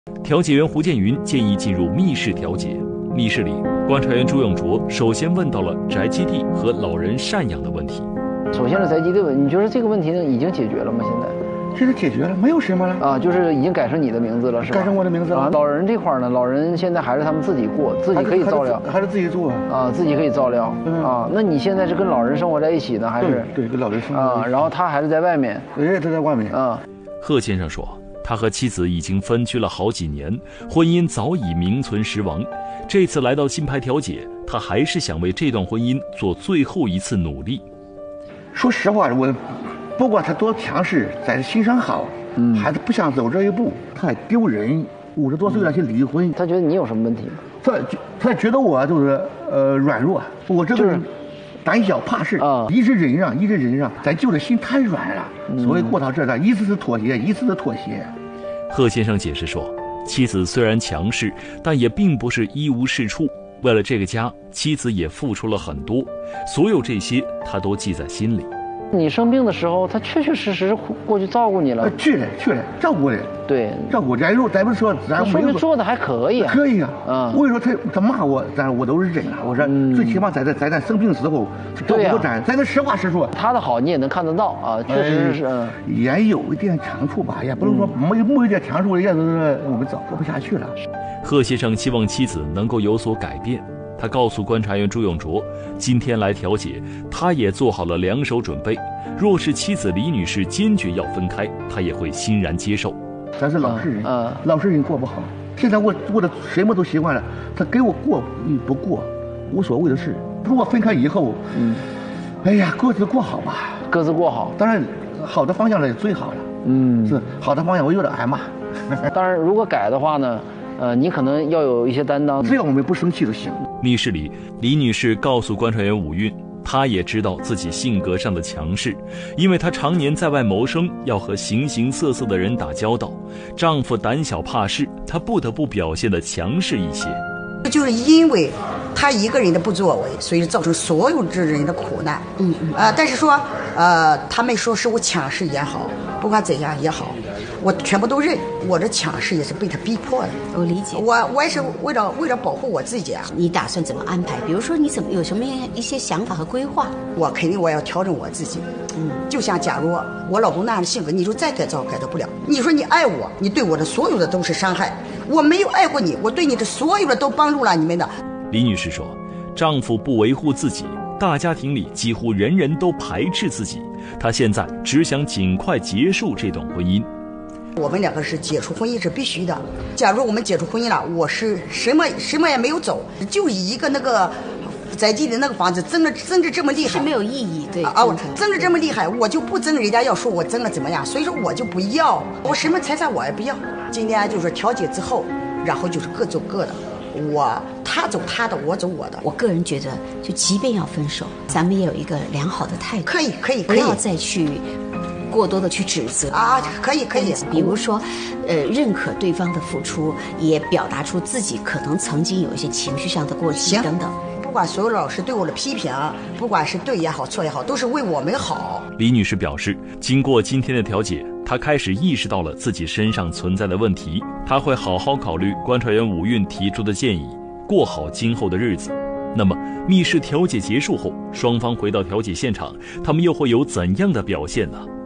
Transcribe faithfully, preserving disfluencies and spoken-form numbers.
调解员胡建云建议进入密室调解。密室里，观察员朱永卓首先问到了宅基地和老人赡养的问题。 首先是宅基地问，你觉得这个问题呢已经解决了吗？现在？ 这是解决了，没有什么了啊，就是已经改成你的名字了，是吧？ 改成我的名字了。 啊，老人这块呢，老人现在还是他们自己过，自己可以照料， 还是自己做啊，自己可以照料、嗯、啊。那你现在是跟老人生活在一起呢，还是？ 对，对跟老人生活啊，然后他还是在外面， 对，他在外面啊。 贺先生说，他和妻子已经分居了好几年，婚姻早已名存实亡。这次来到金牌调解，他还是想为这段婚姻做最后一次努力。 说实话，我不管他多强势，在心上好。嗯，孩子不想走这一步，太丢人。五十多岁了去离婚， 他觉得你有什么问题吗？ 他他觉得我就是呃软弱，我这个人胆小怕事啊，一直忍让，一直忍让，咱就是心太软了，嗯、所以过到这儿，一次次妥协，一次次妥协。 贺先生解释说，妻子虽然强势，但也并不是一无是处。为了这个家，妻子也付出了很多，所有这些他都记在心里。 你生病的时候，他确确实实过去照顾你了。 去了，去了，照顾了。 对， 照顾。咱说，咱不是说，咱说明做的还可以、啊。 可以啊。嗯。我跟你说，他他骂我，咱我都是忍了。我说，嗯、最起码在在在咱生病的时候，照顾咱，咱能实话实说。 他的好你也能看得到啊，确实是。嗯、 也有一点长处吧，也不能说没有没有一点长处，也是我们早过不下去了。 贺先生希望妻子能够有所改变。他告诉观察员朱永卓，今天来调解，他也做好了两手准备。若是妻子李女士坚决要分开，他也会欣然接受。 咱是老实人，嗯，老实人过不好。现在我我的什么都习惯了，他给我过与不过无所谓的事。如果分开以后，嗯，哎呀，各自过好吧， 各自过好。 当然，好的方向呢最好了，嗯，是好的方向，我有点挨骂。 当然，如果改的话呢？呃，你可能要有一些担当， 只要我们不生气就行。 密室里，李女士告诉观察员武运，她也知道自己性格上的强势，因为她常年在外谋生，要和形形色色的人打交道。丈夫胆小怕事，她不得不表现得强势一些。 就是因为他一个人的不作为，所以造成所有这人的苦难。嗯嗯啊、呃，但是说，呃，他们说是我强势也好，不管怎样也好，我全部都认。我的强势也是被他逼迫的。 我理解。 我我也是为了为了保护我自己啊。 你打算怎么安排？比如说你怎么有什么一些想法和规划？ 我肯定我要调整我自己。嗯，就像假如我老公那样的性格，你说再改造改造不了。你说你爱我，你对我的所有的都是伤害。我没有爱过你，我对你的所有的都帮助了你们的。 李女士说，丈夫不维护自己，大家庭里几乎人人都排斥自己，她现在只想尽快结束这段婚姻。 我们两个是解除婚姻是必须的。假如我们解除婚姻了，我是什么什么也没有走，就以一个那个在地的那个房子增了增值这么厉害是没有意义。对啊，增值这么厉害，我就不增，人家要说我增了怎么样？所以说我就不要，我什么财产我也不要。今天就是调解之后，然后就是各走各的。我他走他的，我走我的。 我个人觉得，就即便要分手，咱们也有一个良好的态度。 可以，可以，可以， 不要再去过多的去指责啊。可以，可以。 比如说，呃，认可对方的付出，也表达出自己可能曾经有一些情绪上的过激等等。 不管所有老师对我的批评，不管是对也好错也好，都是为我们好。 李女士表示，经过今天的调解，她开始意识到了自己身上存在的问题，她会好好考虑观察员武运提出的建议，过好今后的日子。那么，密室调解结束后，双方回到调解现场，他们又会有怎样的表现呢？